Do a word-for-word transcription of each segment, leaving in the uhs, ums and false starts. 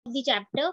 the chapter.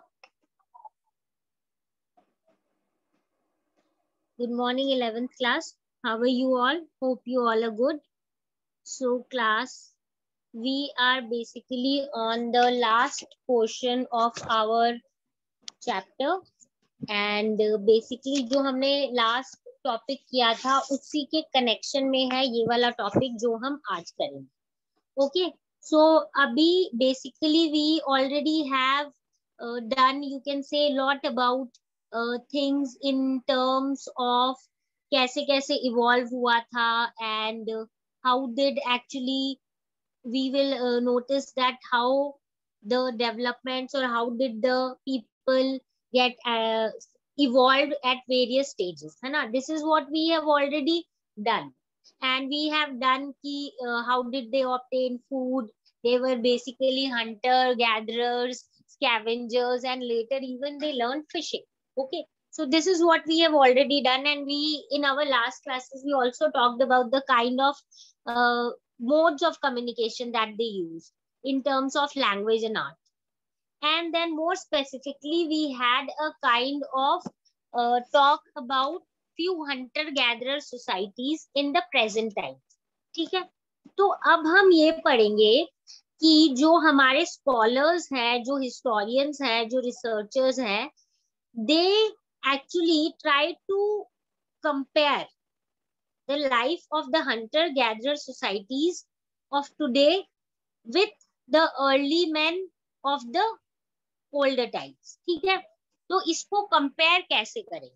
Good morning, eleventh class. How are you all? Hope you all are good. So class, we are basically on the last portion of our chapter and basically जो हमने last topic किया था उसी के connection में है ये वाला topic जो हम आज करेंगे. Okay, so अभी basically we already have uh, done, you can say, lot about uh, things in terms of कैसे कैसे evolve हुआ था and uh, how did actually we will uh, notice that how the developments or how did the people get uh, evolved at various stages है ना. This is what we have already done and we have done ki, uh, how did they obtain food. They were basically hunter gatherers, scavengers, and later even they learned fishing. Okay, so this is what we have already done, and we in our last classes we also talked about the kind of uh, modes of communication that they use in terms of language and art. And then more specifically we had a kind of uh, talk about few hunter gatherer societies in the present time. ठीक है, तो अब हम ये पढ़ेंगे कि जो हमारे scholars हैं, जो historians हैं, जो researchers हैं, they actually try to compare the life of the hunter gatherer societies of today with the early men of the older times. ठीक है, तो इसको compare कैसे करें?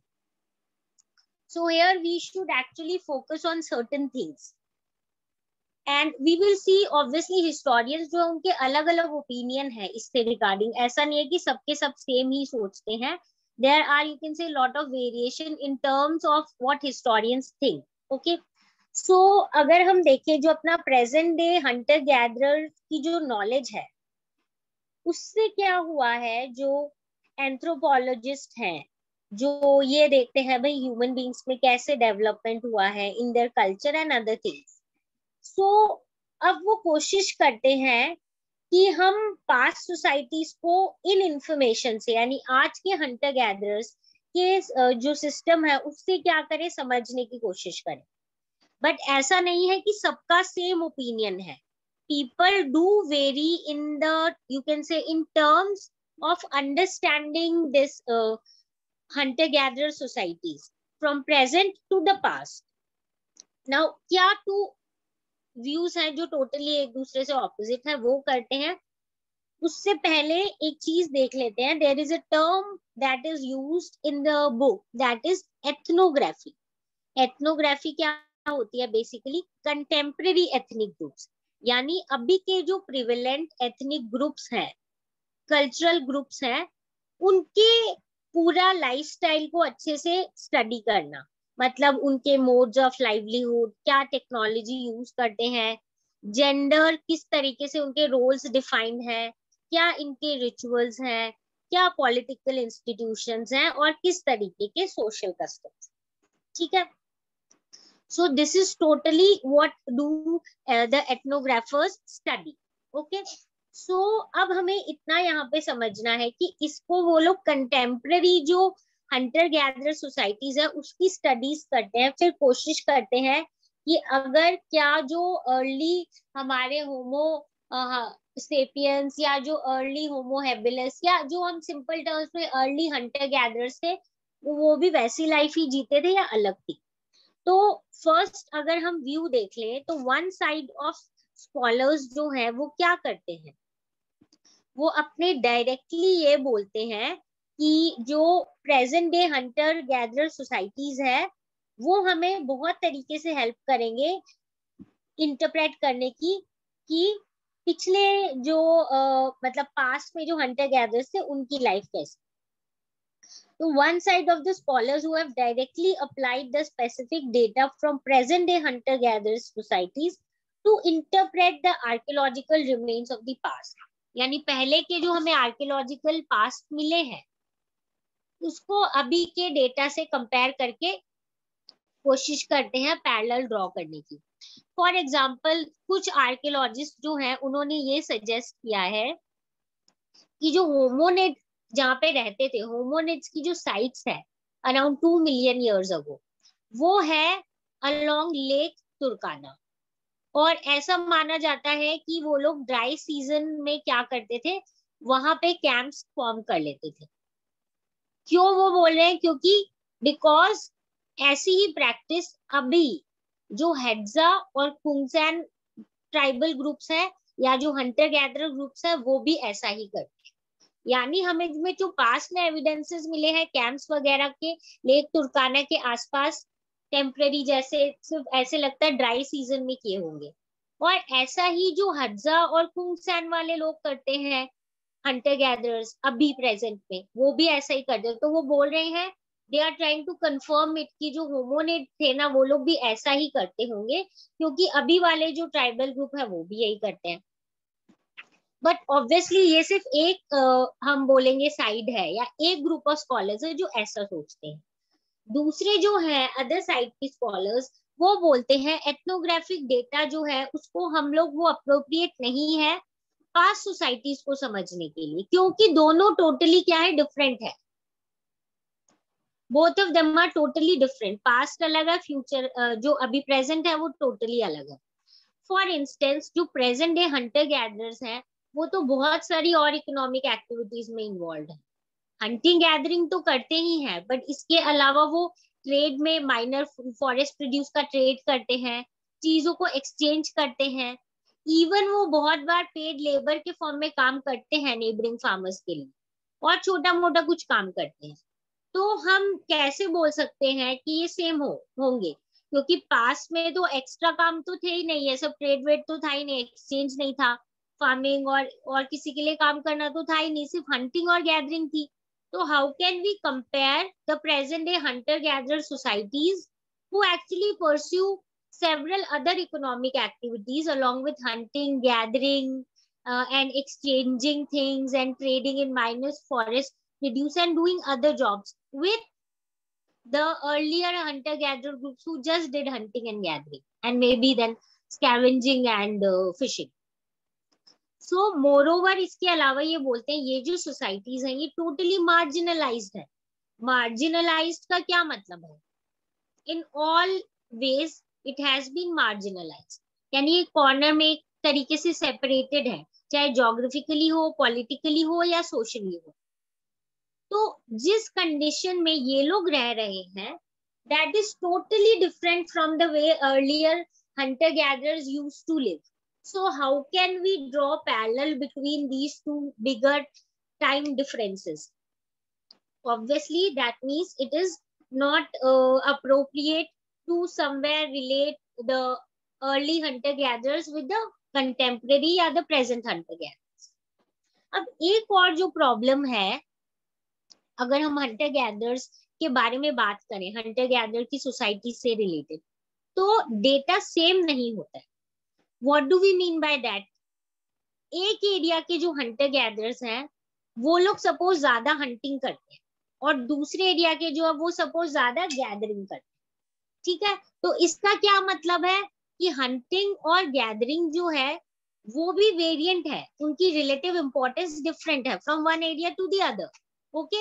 So here we should actually focus on certain things. And we will see obviously historians जो उनके अलग अलग opinion है इससे regarding. ऐसा नहीं है कि सबके सब same ही सोचते हैं. There are, you can say, lot of variation in terms of what historians think. Okay. So अगर हम देखें जो अपना present day hunter gatherer की जो knowledge है उससे क्या हुआ है, जो anthropologist हैं जो ये देखते हैं भाई human beings में कैसे development हुआ है in their culture and other things. So अब वो कोशिश करते हैं कि हम पास्ट सोसाइटीज को इन इंफॉर्मेशन से यानी आज के हंटर गैदरर्स के जो सिस्टम है उससे क्या करें, समझने की कोशिश करें. बट ऐसा नहीं है कि सबका सेम ओपिनियन है. People do vary in the, you can say, in terms of understanding this hunter gatherer societies from present to the past. Now क्या टू व्यूज हैं जो टोटली एक दूसरे से ऑपोजिट है वो करते हैं. उससे पहले एक चीज देख लेते हैं. There is a term that is used in the book, that is ethnography. Ethnography क्या होती है? बेसिकली कंटेम्परेरी एथनिक ग्रुप्स, यानी अभी के जो प्रिवेलेंट एथनिक ग्रुप्स हैं, कल्चरल ग्रुप्स हैं, उनके पूरा लाइफस्टाइल को अच्छे से स्टडी करना. मतलब उनके मोड्स ऑफ लाइवलीहुड, क्या टेक्नोलॉजी यूज करते हैं, जेंडर किस तरीके से उनके रोल्स डिफाइंड है, क्या इनके रिचुअल्स हैं, क्या पॉलिटिकल इंस्टीट्यूशंस हैं और किस तरीके के सोशल कस्टम्स. ठीक है, so this is totally what do the ethnographers study. Okay, so अब हमें इतना यहाँ पे समझना है कि इसको वो लोग कंटेम्पररी जो हंटर गैदरर सोसाइटीज है उसकी स्टडीज करते हैं. फिर कोशिश करते हैं कि अगर क्या जो अर्ली हमारे होमो सेपियंस या जो अर्ली होमो हैबिलिस या जो हम सिंपल टर्म्स में अर्ली हंटर गैदरर्स थे वो भी वैसी लाइफ ही जीते थे या अलग थी. तो फर्स्ट अगर हम व्यू देख लें तो वन साइड ऑफ स्कॉलर्स जो है वो क्या करते हैं, वो अपने डायरेक्टली ये बोलते हैं कि जो present day hunter gatherer societies है वो हमें बहुत तरीके से हेल्प करेंगे इंटरप्रेट करने की कि पिछले जो uh, मतलब पास्ट में जो हंटर गैदरर्स थे उनकी लाइफ कैसी. तो one side of the scholars who have directly applied the specific data from present day hunter gatherer societies to interpret the archaeological remains of the past. यानी पहले के जो हमें आर्कियोलॉजिकल पास्ट मिले हैं उसको अभी के डेटा से कंपेयर करके कोशिश करते हैं पैरेलल ड्रॉ करने की. फॉर एग्जांपल कुछ आर्कियोलॉजिस्ट जो हैं उन्होंने ये सजेस्ट किया है कि जो होमोनिड जहाँ पे रहते थे, होमोनिड्स की जो साइट्स है around two million years ago, वो है अलोंग लेक तुर्काना। और ऐसा माना जाता है कि वो लोग ड्राई सीजन में क्या करते थे, वहां पे कैंप्स फॉर्म कर लेते थे। क्यों वो बोल रहे हैं, क्योंकि बिकॉज ऐसी ही प्रैक्टिस अभी जो हेड्जा और कुंगसैन ट्राइबल ग्रुप्स है या जो हंटर गैदरर ग्रुप्स है वो भी ऐसा ही करते हैं। यानी हमें में जो पास्ट में एविडेंसेस मिले हैं कैंप्स वगैरह के लेक तुर्काना के आसपास टेम्पररी, जैसे सिर्फ ऐसे लगता है ड्राई सीजन में किए होंगे। और ऐसा ही जो हड्जा और कुंगसैन वाले लोग करते हैं हंटर गैदरर्स अभी प्रेजेंट में, वो भी ऐसा ही करते हैं। तो वो बोल रहे हैं they are trying to confirm it कि जो होमोनिड थे ना वो लोग भी ऐसा ही करते होंगे, क्योंकि अभी वाले जो ट्राइबल ग्रुप है वो भी यही करते हैं। बट ऑब्वियसली ये सिर्फ एक uh, हम बोलेंगे साइड है या एक ग्रुप ऑफ स्कॉलर्स है जो ऐसा सोचते हैं। दूसरे जो है अदर साइड के स्कॉलर्स वो बोलते हैं एथनोग्राफिक डेटा जो है उसको हम लोग वो अप्रोप्रिएट नहीं है पास्ट सोसाइटीज को समझने के लिए, क्योंकि दोनों टोटली क्या है, डिफरेंट है। Both of them are totally different. Past अलग है, फ्यूचर जो अभी प्रेजेंट है वो टोटली अलग है। फॉर इंस्टेंस जो प्रेजेंट डे हंटर गैदरर्स हैं वो तो बहुत सारी और इकोनॉमिक एक्टिविटीज में इन्वॉल्व है। हंटिंग गैदरिंग तो करते ही हैं, बट इसके अलावा वो ट्रेड में माइनर फॉरेस्ट प्रोड्यूस का ट्रेड करते हैं, चीजों को एक्सचेंज करते हैं। इवन वो बहुत बार पेड लेबर के फॉर्म में काम करते हैं नेबरिंग फार्मर्स के लिए, और छोटा मोटा कुछ काम करते हैं। तो हम कैसे बोल सकते हैं कि ये सेम हो होंगे, क्योंकि पास में तो एक्स्ट्रा काम तो थे ही नहीं, ये सब ट्रेड वेड तो था ही नहीं, एक्सचेंज नहीं था, फार्मिंग और और किसी के लिए काम करना तो था ही नहीं, सिर्फ हंटिंग और गैदरिंग थी। So how can we compare the present day hunter-gatherer societies who actually pursue several other economic activities along with hunting, gathering, uh, and exchanging things and trading in miners, forest produce and doing other jobs with the earlier hunter-gatherer groups who just did hunting and gathering and maybe then scavenging and uh, fishing. So moreover इसके अलावा ये बोलते हैं ये जो societies हैं ये totally marginalised है। मार्जिनलाइज्ड का क्या मतलब है, in all ways it has been marginalised, यानी ये कॉर्नर में एक तरीके से सेपरेटेड है, चाहे जोग्राफिकली हो, पॉलिटिकली हो या सोशली हो। तो जिस कंडीशन में ये लोग रह रहे हैं that is totally different from the way earlier hunter gatherers used to live. So how can we draw parallel between these two bigger time differences? Obviously that means it is not uh, appropriate to somewhere relate the early hunter gatherers with the contemporary या the present hunter gatherers. अब एक और जो problem है, अगर हम Hunter gatherers के बारे में बात करें, हंटर गैदर की सोसाइटी से रिलेटेड, तो डेटा सेम नहीं होता है। What do we mean by that? एक एरिया के जो हंटर गैदरर्स हैं वो लोग सपोज ज्यादा हंटिंग करते हैं और दूसरे एरिया के जो है वो सपोज ज्यादा गैदरिंग करते हैं, ठीक है। तो इसका क्या मतलब है कि हंटिंग और गैदरिंग जो है वो भी वेरिएंट है, उनकी रिलेटिव इंपॉर्टेंस डिफरेंट है from one area to the other. Okay,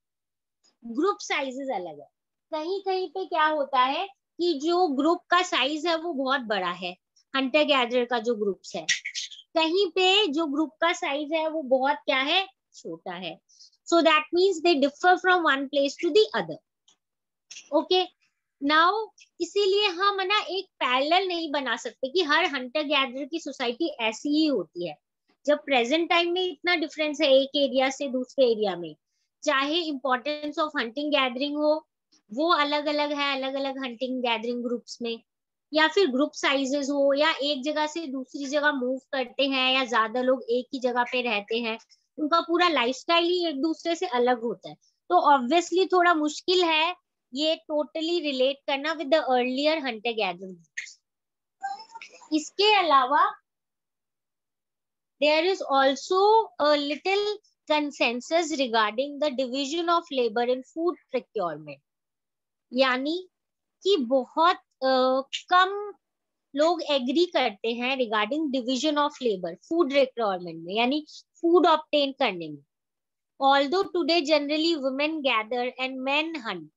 group sizes अलग है। कहीं कहीं पे क्या होता है कि जो ग्रुप का साइज है वो बहुत बड़ा है, हंटर गैदरर का जो ग्रुप्स है, कहीं पे जो ग्रुप का साइज है वो बहुत क्या है, छोटा है। So that means they differ from one place to the other. Okay, now इसीलिए हम ना एक पैरेलल नहीं बना सकते कि हर हंटर गैदरर की सोसाइटी ऐसी ही होती है। जब प्रेजेंट टाइम में इतना डिफरेंस है एक एरिया से दूसरे एरिया में, चाहे इंपॉर्टेंस ऑफ हंटिंग गैदरिंग हो वो अलग अलग है अलग अलग हंटिंग गैदरिंग ग्रुप्स में, या फिर ग्रुप साइजेस हो, या एक जगह से दूसरी जगह मूव करते हैं, या ज्यादा लोग एक ही जगह पे रहते हैं, उनका पूरा लाइफस्टाइल ही एक दूसरे से अलग होता है। तो ऑब्वियसली थोड़ा मुश्किल है ये टोटली रिलेट करना with the earlier hunter gatherer groups. इसके अलावा there is also a little consensus regarding the division of labor in food procurement, यानी कि बहुत uh, कम लोग एग्री करते हैं regarding division of labour food requirement में, यानी फूड ऑब्टेन करने में. Although today generally women gather and men hunt.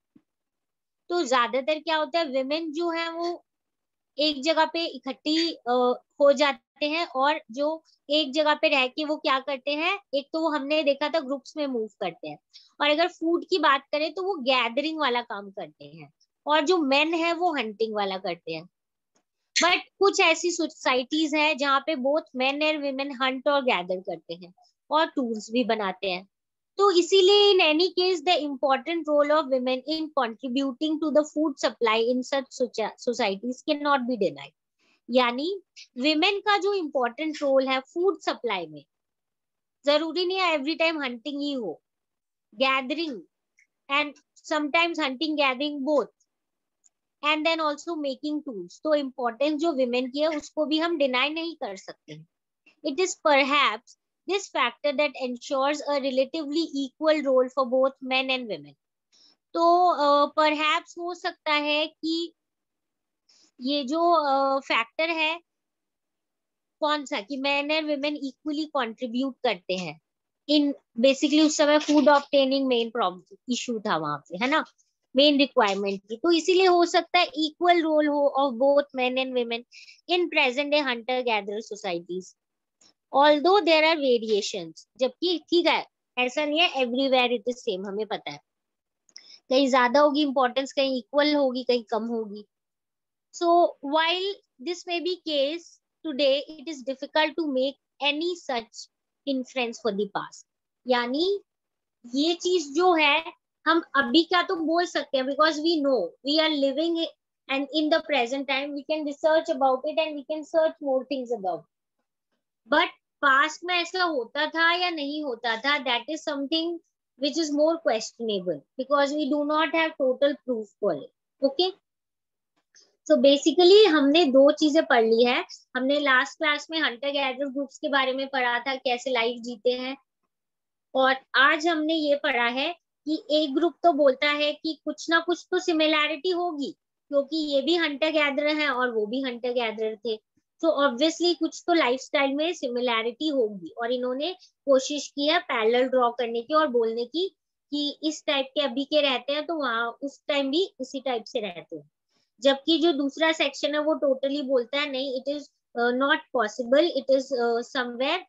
तो ज्यादातर क्या होता है, विमेन जो है वो एक जगह पे इकट्ठी हो जाते हैं, और जो एक जगह पे रह के वो क्या करते हैं, एक तो वो हमने देखा था ग्रुप्स में मूव करते हैं, और अगर फूड की बात करें तो वो गैदरिंग वाला काम करते हैं, और जो मेन है वो हंटिंग वाला करते हैं. बट कुछ ऐसी सोसाइटीज हैं जहाँ पे both men and women hunt और गैदर करते हैं और टूल्स भी बनाते हैं. तो इसीलिए in any case the important role of women in contributing to the food supply in such societies can not be denied. यानी विमेन का जो इम्पोर्टेंट रोल है फूड सप्लाई में, जरूरी नहीं है एवरी टाइम हंटिंग ही हो, gathering and sometimes hunting gathering both, and then also making tools. तो इम्पोर्टेंस जो विमेन की है उसको भी हम डिनाई नहीं कर सकते. It is perhaps this factor that ensures a relatively equal role for both men and women. तो uh, perhaps हो सकता है कि ये जो फैक्टर uh, है कौन सा, कि men and women equally contribute करते हैं इन बेसिकली उस समय food obtaining main problem issue था वहां पे, है ना, मेन रिक्वायरमेंट थी. तो इसीलिए हो सकता है इक्वल रोल हो of both men and women in present day hunter gatherer societies. Although there are variations, जबकि ठीक है ऐसा नहीं है everywhere it is same, हमें पता है कहीं ज्यादा होगी इम्पोर्टेंस, कहीं इक्वल होगी, कहीं कम होगी. So while this may be case today, it is difficult to make any such inference for the past. यानी ये चीज जो है हम अभी क्या तो बोल सकते हैं, because we know we are living and in the present time we can research about it and we can search more things about it. But past में ऐसा होता था या नहीं होता था, that is something which is more questionable because we do not have total proof for it. Okay, so basically हमने दो चीजें पढ़ ली है. हमने लास्ट क्लास में हंटर गैदर ग्रुप्स के बारे में पढ़ा था, कैसे लाइफ जीते हैं, और आज हमने ये पढ़ा है कि एक ग्रुप तो बोलता है कि कुछ ना कुछ तो सिमिलैरिटी होगी क्योंकि ये भी हंटर गैदर हैं और वो भी हंटर गैदर थे. तो ऑब्वियसली कुछ तो लाइफस्टाइल में सिमिलैरिटी होगी, और इन्होंने कोशिश की है पैरेलल ड्रॉ करने की और बोलने की कि इस टाइप के अभी के रहते हैं तो वहां उस टाइम भी उसी टाइप से रहते हैं. जबकि जो दूसरा सेक्शन है वो टोटली बोलता है नहीं, it is not possible, it is somewhere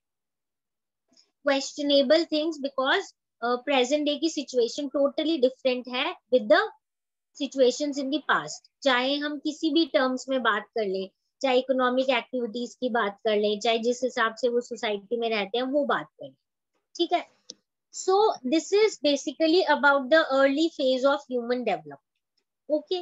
questionable things because present day की सिचुएशन टोटली डिफरेंट है with the situations in the past. चाहे हम किसी भी टर्म्स में बात कर ले, चाहे इकोनॉमिक एक्टिविटीज की बात कर ले, चाहे जिस हिसाब से वो सोसाइटी में रहते हैं वो बात कर ले. ठीक है, so this is basically about the early phase of human development. Okay,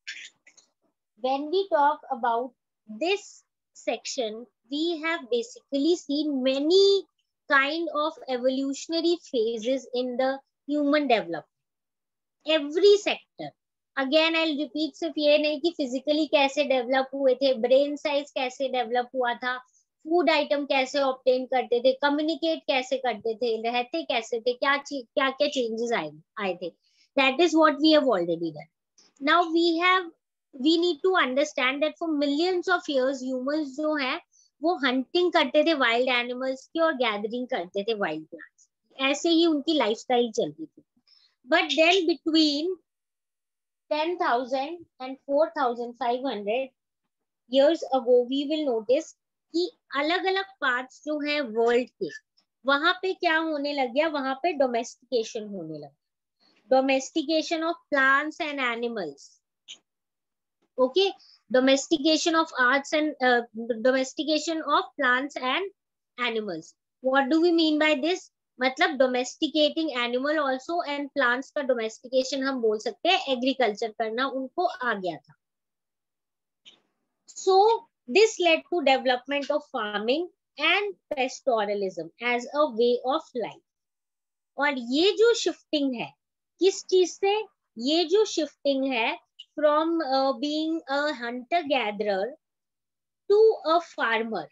when we talk about this section we have basically seen many kind of evolutionary phases in the human development, every sector. Again I repeat, सिर्फ ये नहीं कि physically कैसे develop हुए थे, brain size कैसे develop हुआ था, फूड आइटम कैसे ऑब्टेन करते थे, कम्युनिकेट कैसे करते थे, रहते कैसे थे, क्या क्या क्या चेंजेस आए आए थे. That is what we have already done. Now we have we need to understand that for millions of years humans जो है वो हंटिंग करते थे वाइल्ड एनिमल्स की और गैदरिंग करते थे वाइल्ड प्लांट्स. ऐसे ही उनकी लाइफस्टाइल चलती थी. But then between ten thousand and four thousand five hundred years ago we will notice कि अलग अलग पार्ट्स जो हैं वर्ल्ड के, वहां पे क्या होने लग गया, वहां पे डोमेस्टिकेशन होने लगा. Domestication of plants and animals. Okay, domestication of arts and domestication of plants and animals. What do we mean by this? मतलब domesticating animal also and plants का डोमेस्टिकेशन हम बोल सकते हैं एग्रीकल्चर करना उनको आ गया था. So this led to development of farming and pastoralism as a way of life. और ये जो शिफ्टिंग है किस चीज से, ये जो शिफ्टिंग है from being a hunter gatherer to a farmer,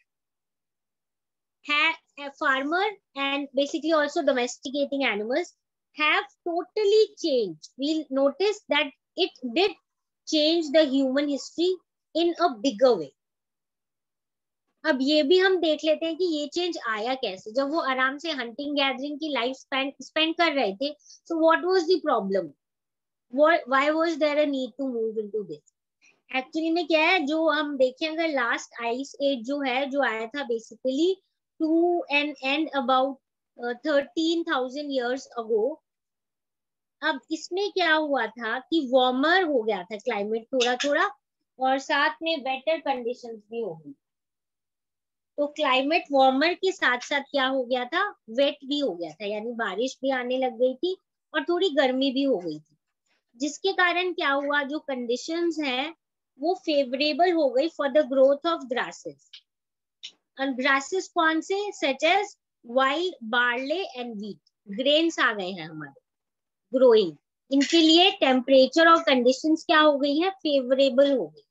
a farmer and basically also domesticating animals have totally changed. We'll notice that it did change the human history in a bigger way. अब ये भी हम देख लेते हैं कि ये change आया कैसे। जब वो आराम से हंटिंग गैदरिंग की लाइफ स्पेंड स्पेंड कर रहे थे, so what was the problem, why was there a need to move into this. Actually में क्या है, जो हम देखें अगर लास्ट आइस एज जो है जो आया था basically to an end about thirteen thousand years ago. अब इसमें क्या हुआ था कि वार्मर हो गया था क्लाइमेट थोड़ा थोड़ा, और साथ में बेटर कंडीशंस भी हो गई। तो क्लाइमेट वार्मर के साथ साथ क्या हो गया था, वेट भी हो गया था, यानी बारिश भी आने लग गई थी और थोड़ी गर्मी भी हो गई थी, जिसके कारण क्या हुआ, जो कंडीशंस हैं वो फेवरेबल हो गई for the growth of grasses. और ग्रासेस कौन से, such as wild barley and wheat, grains आ गए हैं हमारे ग्रोइंग, इनके लिए टेम्परेचर और कंडीशंस क्या हो गई है, फेवरेबल हो गई।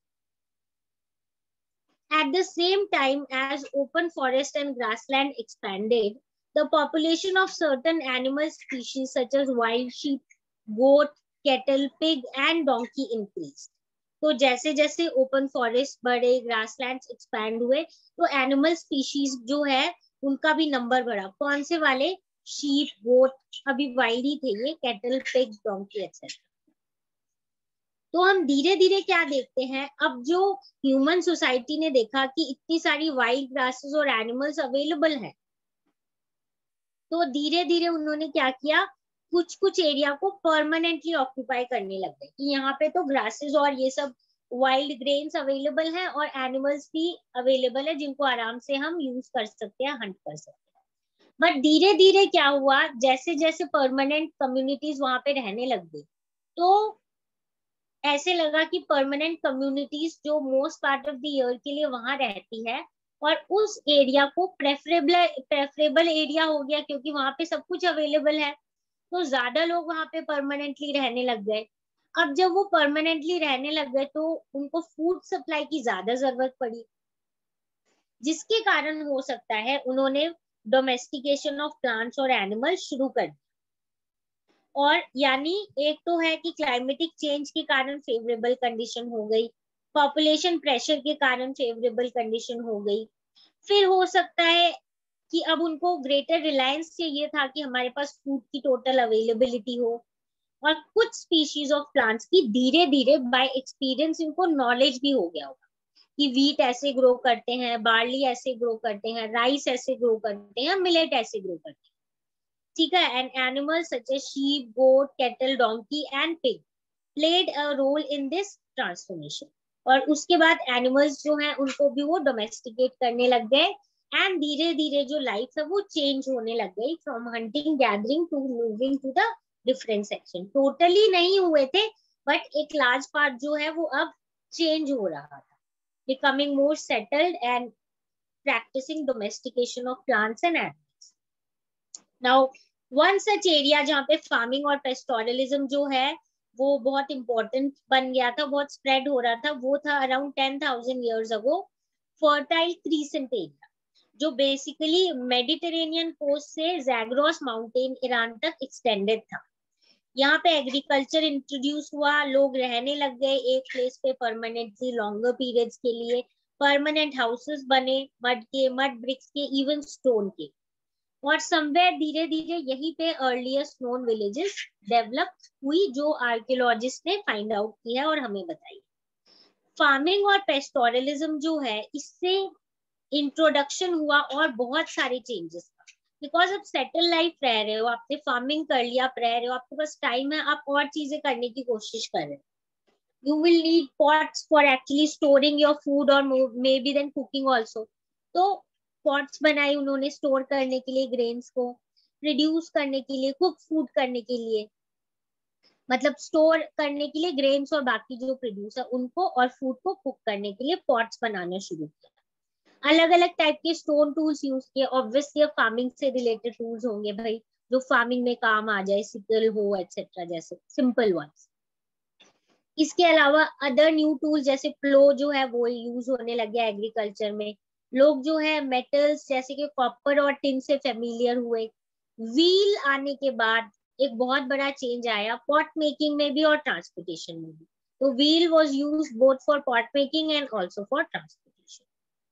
At the same time as open forest and grassland expanded, the population of certain animal species such as wild sheep, goat, cattle, pig and donkey increased. तो जैसे जैसे ओपन फॉरेस्ट बढ़े, ग्रासलैंड्स एक्सपैंड हुए, तो animal species जो है उनका भी नंबर बढ़ा। कौन से वाले, शीप, गोट, अभी वाइल्ड ही थे ये, कैटल, पिग, डोंकी एक्सेट्रा। तो हम धीरे धीरे क्या देखते हैं, अब जो ह्यूमन सोसाइटी ने देखा कि इतनी सारी वाइल्ड ग्रासेस और एनिमल्स अवेलेबल हैं, तो धीरे धीरे उन्होंने क्या किया, कुछ कुछ एरिया को परमानेंटली ऑक्यूपाई करने लग गए कि यहाँ पे तो ग्रासेस और ये सब वाइल्ड ग्रेन्स अवेलेबल हैं और एनिमल्स भी अवेलेबल है जिनको आराम से हम यूज कर सकते हैं, हंट कर सकते हैं। बट धीरे धीरे क्या हुआ, जैसे जैसे परमानेंट कम्युनिटीज वहां पे रहने लग गई, तो ऐसे लगा कि परमानेंट कम्युनिटीज जो most part of the year के लिए वहां रहती है, और उस एरिया को प्रेफरेबल प्रेफरेबल एरिया हो गया क्योंकि वहां पे सब कुछ अवेलेबल है, तो ज्यादा लोग वहां पे परमानेंटली रहने लग गए। अब जब वो परमानेंटली रहने लग गए तो उनको फूड सप्लाई की ज्यादा जरूरत पड़ी, जिसके कारण हो सकता है उन्होंने डोमेस्टिकेशन ऑफ प्लांट्स और एनिमल्स शुरू कर दी। और यानी एक तो है कि क्लाइमेटिक चेंज के कारण फेवरेबल कंडीशन हो गई, पॉपुलेशन प्रेशर के कारण फेवरेबल कंडीशन हो गई, फिर हो सकता है कि अब उनको ग्रेटर रिलायंस चाहिए था कि हमारे पास फूड की टोटल अवेलेबिलिटी हो, और कुछ स्पीशीज ऑफ प्लांट्स की धीरे धीरे बाय एक्सपीरियंस इनको नॉलेज भी हो गया होगा कि वीट ऐसे ग्रो करते हैं, बार्ली ऐसे ग्रो करते हैं, राइस ऐसे ग्रो करते हैं, मिलेट ऐसे ग्रो करते हैं, ठीक है। And animals such as sheep, goat, cattle, donkey and pig played a role in this transformation. और उसके बाद एनिमल्स जो हैं उनको भी वो डोमेस्टिकेट करने लग गए, एंड धीरे धीरे जो लाइफ है वो चेंज होने लग गई from hunting gathering to moving to the different section. Totally नहीं हुए थे, बट एक लार्ज पार्ट जो है वो अब चेंज हो रहा था, becoming more settled and practising domestication of plants and animals. Now one such area जहाँ पे फार्मिंग और पेस्टोरलिज्म जो है वो बहुत इंपॉर्टेंट बन गया था, बहुत स्प्रेड हो रहा था, वो था around ten thousand years ago fertile crescent area, जो बेसिकली मेडिटेरेनियन कोस्ट से जैग्रोस माउंटेन ईरान तक एक्सटेंडेड था। यहाँ पे एग्रीकल्चर इंट्रोड्यूस हुआ, लोग रहने लग गए एक प्लेस पे परमानेंटली लॉन्गर पीरियड्स के लिए, परमानेंट हाउसेस बने, मड के, मड ब्रिक्स के, इवन स्टोन के, और समवेयर धीरे धीरे यहीं पे अर्लीस्ट नोन विलेजेस डेवलप हुई जो आर्कियोलॉजिस्ट ने फाइंड आउट की है और हमें बताई। फार्मिंग और पेस्टोरलिज्म जो है इससे इंट्रोडक्शन हुआ और बहुत सारे चेंजेस, बिकॉज आप सेटल लाइफ रह रहे हो, आपने फार्मिंग कर लिया, आप रह रहे हो, आपके पास टाइम है, आप और चीजें करने की कोशिश कर रहे हो। You will need pots for actually storing your food or maybe then cooking also. तो पॉट्स बनाए उन्होंने स्टोर करने के लिए, ग्रेन्स को प्रोड्यूस करने के लिए, कुक फूड करने के लिए, मतलब स्टोर करने के लिए ग्रेन्स और बाकी जो प्रोड्यूस है उनको, और फूड को कुक करने के लिए पॉट्स बनाना शुरू किया। अलग अलग टाइप के स्टोन टूल्स यूज किए, ऑब्वियसली फार्मिंग से रिलेटेड टूल्स होंगे भाई जो फार्मिंग में काम आ जाए, सिकल हो एक्सेट्रा, जैसे सिंपल वंस। इसके अलावा अदर न्यू टूल जैसे प्लो जो है वो यूज होने लग गया एग्रीकल्चर में। लोग जो है मेटल्स जैसे कि कॉपर और टिन से फेमिलियर हुए। व्हील आने के बाद एक बहुत बड़ा चेंज आया पॉट मेकिंग में भी और ट्रांसपोर्टेशन में भी। तो wheel was used both for pot making and also for transportation.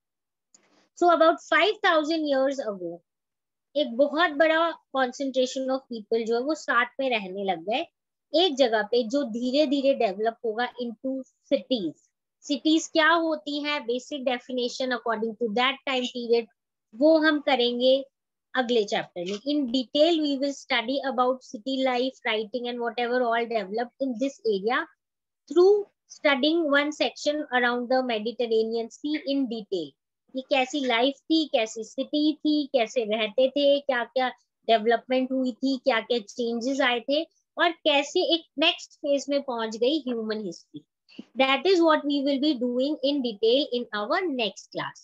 So about five thousand years ago, एक बहुत बड़ा concentration of people जो है वो साथ में रहने लग गए एक जगह पे, जो धीरे धीरे डेवलप होगा into cities. Cities क्या होती हैं, basic definition according to that time period, वो हम करेंगे अगले चैप्टर में. In detail we will study about city life, writing and whatever all developed in this area through studying one section around the Mediterranean sea in detail. ये कैसी life थी, कैसी city थी, कैसे रहते थे, क्या क्या डेवलपमेंट हुई थी, क्या क्या चेंजेस आए थे, और कैसे एक नेक्स्ट फेज में पहुंच गई human history. That is what we will be doing in detail in our next class.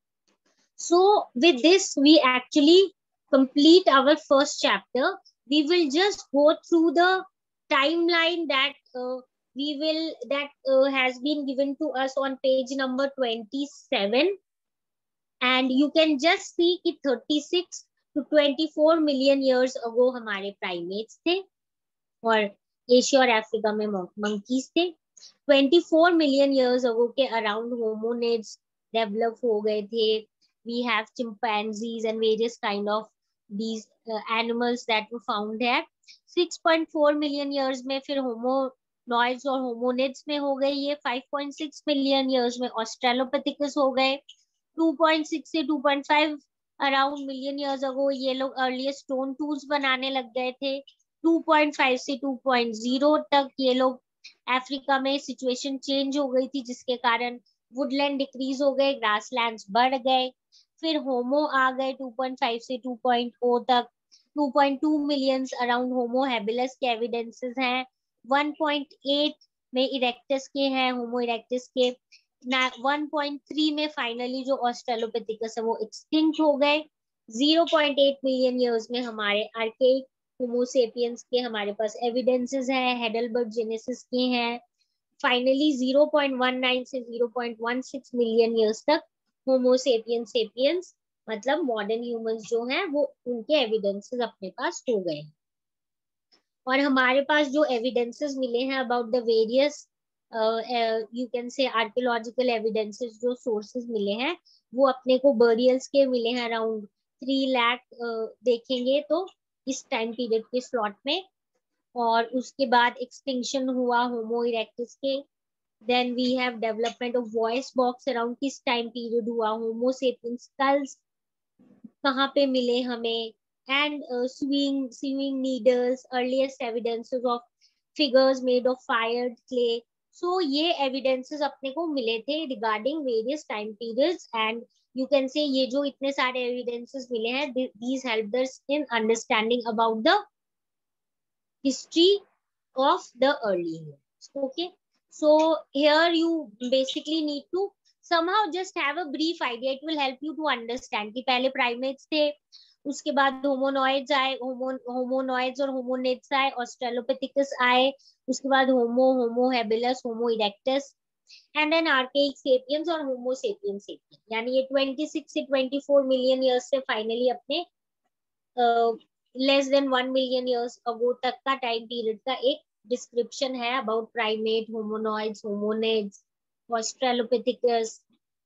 So with this, we actually complete our first chapter. We will just go through the timeline that uh, we will that uh, has been given to us on page number twenty-seven. And you can just see कि thirty-six to twenty-four million years ago हमारे primates थे और Asia और Africa में monkeys थे. twenty-four million years ago के around hominids develop हो गए थे. We have chimpanzees and various kind of these uh, animals that were found there. six point four million years में फिर hominoids और hominids में हो गए ये. five point six million years में australopithecus हो गए. two point six से two point five around million years ago ये लोग earliest stone tools बनाने लग गए थे. two point five से two point zero तक ये लोग अफ्रीका में सिचुएशन चेंज हो गई थी, जिसके कारण वुडलैंड डिक्रीज हो गए, ग्रासलैंड्स बढ़ गए. फिर होमो आ गए two point five से two point zero तक. two point two millions around Homo habilis के एविडेंसेस हैं. one point eight में इरेक्टस के हैं, होमो इरेक्टस के. one point three में फाइनली जो ऑस्ट्रेलोपिथेकस है वो एक्सटिंक्ट हो गए. zero point eight million years में हमारे आर्केइक होमो सेपियंस के हमारे पास एविडेंसेस हैं, हेडलबर्ग जेनेसिस के हैं. Finally zero point one nine से zero point one six million years तक होमो सेपियंस सेपियंस मतलब मॉडर्न ह्यूमंस जो हैं वो उनके एविडेंसेस अपने पास हो गए. और हमारे पास जो एविडेंसेस मिले हैं about the various you can say archaeological evidences, जो सोर्सेज मिले हैं वो अपने को बरियल्स के मिले हैं अराउंड थ्री लाख uh, देखेंगे तो इस टाइम पीरियड के स्लॉट में. और उसके बाद एक्सटिंक्शन हुआ होमो इरेक्टस के. Then we have development of voice box around किस टाइम पीरियड हुआ. होमो सेपियंस स्कल्स कहाँ पे मिले हमें. And swing swing needles, earliest evidences of figures made of fired clay. So ये एविडेंसेस अपने को मिले थे regarding various time periods. And you can say ये जो इतने सारे evidences मिले हैं, these helped us in understanding about the history of the early humans. Okay, so here you basically need to somehow just have a brief idea. It will help you to understand कि पहले primates थे, उसके बाद hominoids आए, homo hominoids और hominids आए, australopithecus आए, उसके बाद homo homo habilis, homo erectus, and then archaic sapiens और homo sapiens sapiens. यानी ये twenty-six से twenty-four million years से finally अपने uh, less than one million years ago तक का time period का एक description है about primate, hominoids, hominids, australopithecus,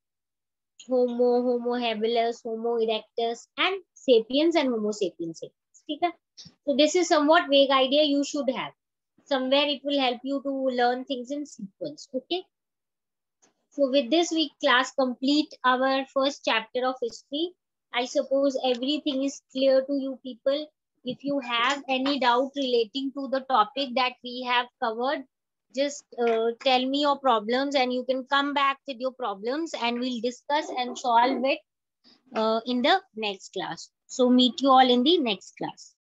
homo homo habilis, homo erectus, and sapiens and homo sapiens sapiens. ठीक है, so this is somewhat vague idea you should have. Somewhere it will help you to learn things in sequence. Okay. So with this we class complete our first chapter of history. I suppose everything is clear to you people. If you have any doubt relating to the topic that we have covered, just uh, tell me your problems and you can come back with your problems and we'll discuss and solve it uh, in the next class. So meet you all in the next class.